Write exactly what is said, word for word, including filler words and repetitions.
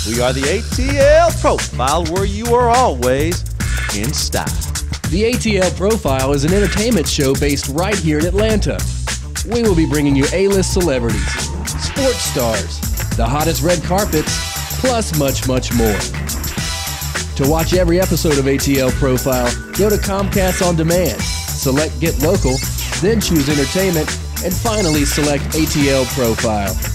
We are the A T L Profile, where you are always in style. The A T L Profile is an entertainment show based right here in Atlanta. We will be bringing you A-list celebrities, sports stars, the hottest red carpets, plus much, much more. To watch every episode of A T L Profile, go to Comcast On Demand, select Get Local, then choose Entertainment, and finally select A T L Profile.